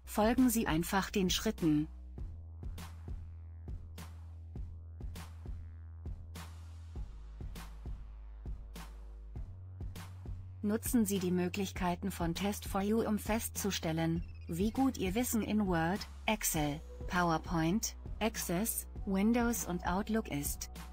Folgen Sie einfach den Schritten. Nutzen Sie die Möglichkeiten von Test4U, um festzustellen, wie gut Ihr Wissen in Word, Excel, PowerPoint, Access, Windows und Outlook ist.